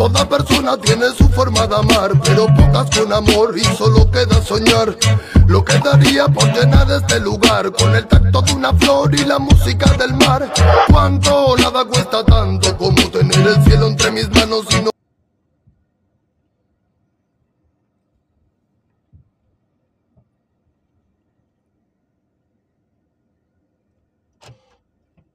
Toda persona tiene su forma de amar, pero pocas con amor y solo queda soñar. Lo que daría por llenar este lugar con el tacto de una flor y la música del mar. Cuánto nada cuesta tanto como tener el cielo entre mis manos y no